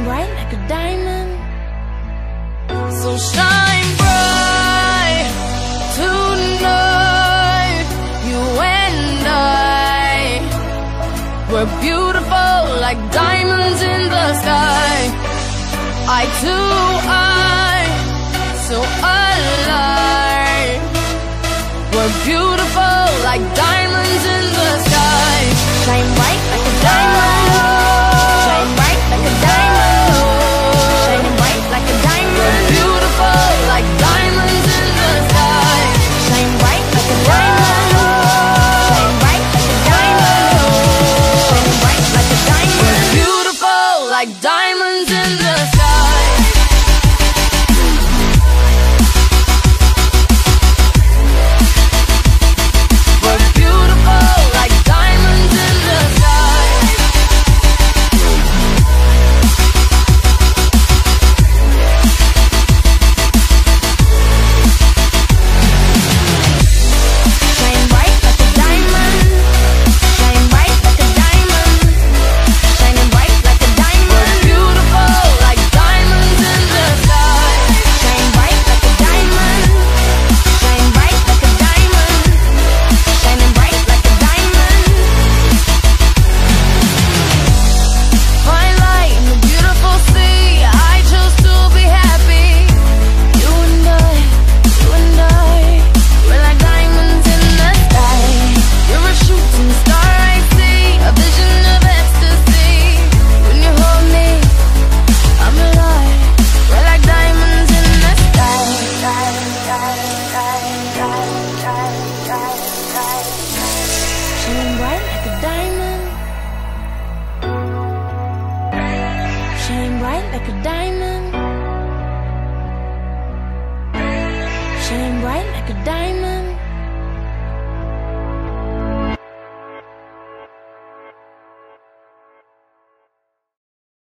shine bright like a diamond. So shine bright tonight. You and I, we're beautiful like diamonds in the sky. Eye to eye, so alive. We're beautiful like diamonds in the sky. Shine bright like a diamond. Shine bright like a diamond. Shining bright like a diamond. We're beautiful like diamonds in the sky. Shine bright like a diamond. Shine bright like a diamond. Shining bright like a diamond. We're beautiful like diamonds in the sky. We're beautiful like diamonds in the sky. Shine bright like a diamond. Shine bright like a diamond. Shining bright like a diamond. Beautiful like diamonds in the sky. Shine bright like a diamond. Shine bright like a diamond. Shining bright like a diamond. Fine light in the beautiful sea. I chose to be happy. You and I, we're like diamonds in the sky. You're a shooting star I see, a vision of ecstasy. When you hold me, I'm alive. We're like diamonds in the sky. Shine bright like a diamond. Shine bright like a diamond. Shine bright like a diamond.